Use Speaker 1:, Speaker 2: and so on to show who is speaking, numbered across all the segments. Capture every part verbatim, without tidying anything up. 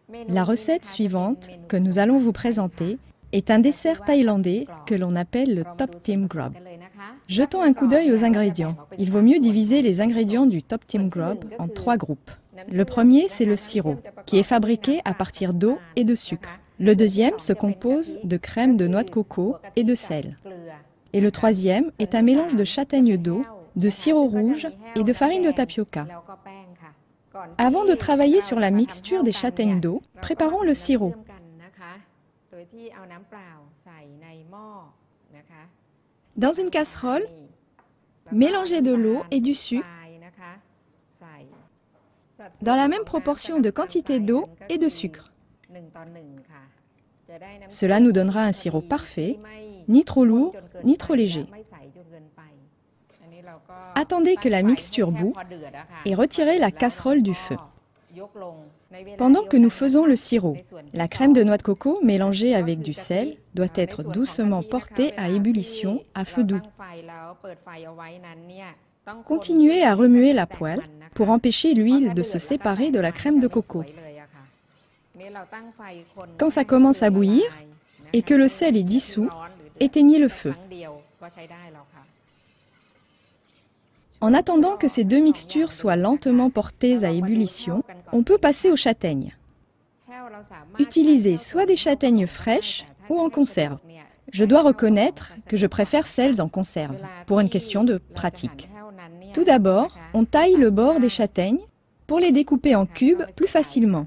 Speaker 1: La recette suivante que nous allons vous présenter est un dessert thaïlandais que l'on appelle le Top Tim Grub. Jetons un coup d'œil aux ingrédients. Il vaut mieux diviser les ingrédients du Top Tim Grub en trois groupes. Le premier, c'est le sirop, qui est fabriqué à partir d'eau et de sucre. Le deuxième se compose de crème de noix de coco et de sel. Et le troisième est un mélange de châtaigne d'eau, de sirop rouge et de farine de tapioca. Avant de travailler sur la mixture des châtaignes d'eau, préparons le sirop. Dans une casserole, mélangez de l'eau et du sucre dans la même proportion de quantité d'eau et de sucre. Cela nous donnera un sirop parfait, ni trop lourd, ni trop léger. Attendez que la mixture bout et retirez la casserole du feu. Pendant que nous faisons le sirop, la crème de noix de coco mélangée avec du sel doit être doucement portée à ébullition à feu doux. Continuez à remuer la poêle pour empêcher l'huile de se séparer de la crème de coco. Quand ça commence à bouillir et que le sel est dissous, éteignez le feu. En attendant que ces deux mixtures soient lentement portées à ébullition, on peut passer aux châtaignes. Utilisez soit des châtaignes fraîches ou en conserve. Je dois reconnaître que je préfère celles en conserve, pour une question de pratique. Tout d'abord, on taille le bord des châtaignes pour les découper en cubes plus facilement.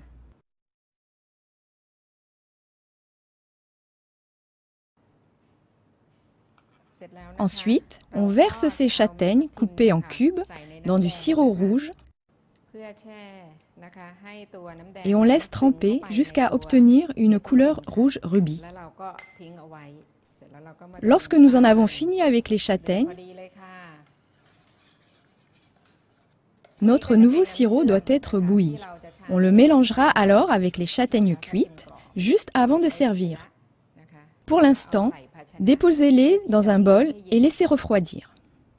Speaker 1: Ensuite, on verse ces châtaignes coupées en cubes dans du sirop rouge et on laisse tremper jusqu'à obtenir une couleur rouge rubis. Lorsque nous en avons fini avec les châtaignes, notre nouveau sirop doit être bouilli. On le mélangera alors avec les châtaignes cuites juste avant de servir. Pour l'instant, déposez-les dans un bol et laissez refroidir.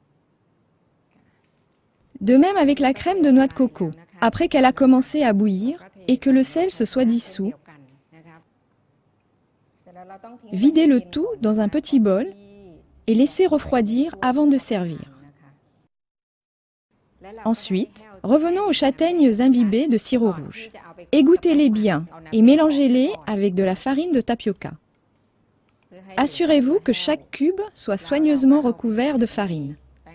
Speaker 1: De même avec la crème de noix de coco. Après qu'elle a commencé à bouillir et que le sel se soit dissous, videz le tout dans un petit bol et laissez refroidir avant de servir. Ensuite, revenons aux châtaignes imbibées de sirop rouge. Égouttez-les bien et mélangez-les avec de la farine de tapioca. Assurez-vous que chaque cube soit soigneusement recouvert de farine.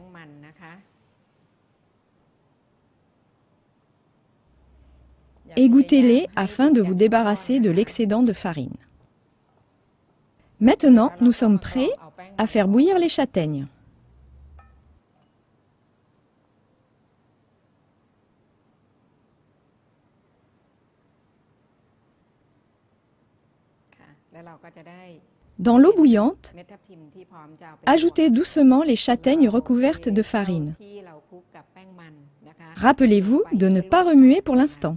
Speaker 1: Égouttez-les afin de vous débarrasser de l'excédent de farine. Maintenant, nous sommes prêts à faire bouillir les châtaignes. Dans l'eau bouillante, ajoutez doucement les châtaignes recouvertes de farine. Rappelez-vous de ne pas remuer pour l'instant.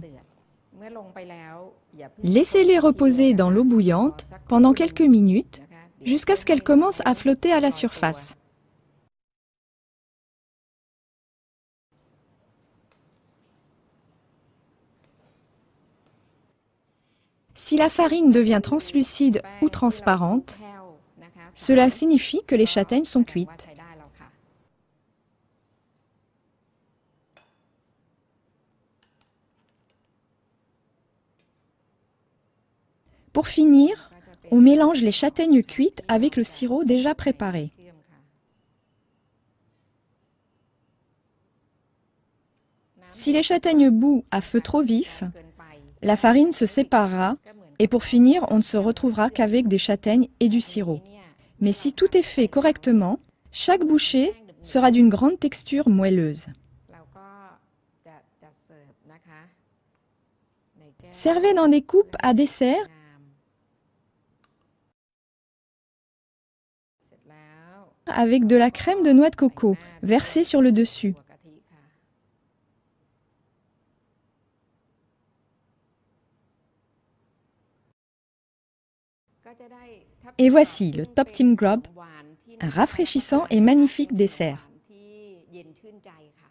Speaker 1: Laissez-les reposer dans l'eau bouillante pendant quelques minutes jusqu'à ce qu'elles commencent à flotter à la surface. Si la farine devient translucide ou transparente, cela signifie que les châtaignes sont cuites. Pour finir, on mélange les châtaignes cuites avec le sirop déjà préparé. Si les châtaignes bouent à feu trop vif, la farine se séparera et pour finir, on ne se retrouvera qu'avec des châtaignes et du sirop. Mais si tout est fait correctement, chaque bouchée sera d'une grande texture moelleuse. Servez dans des coupes à dessert avec de la crème de noix de coco versée sur le dessus. Et voici le Top Tim Grub, un rafraîchissant et magnifique dessert.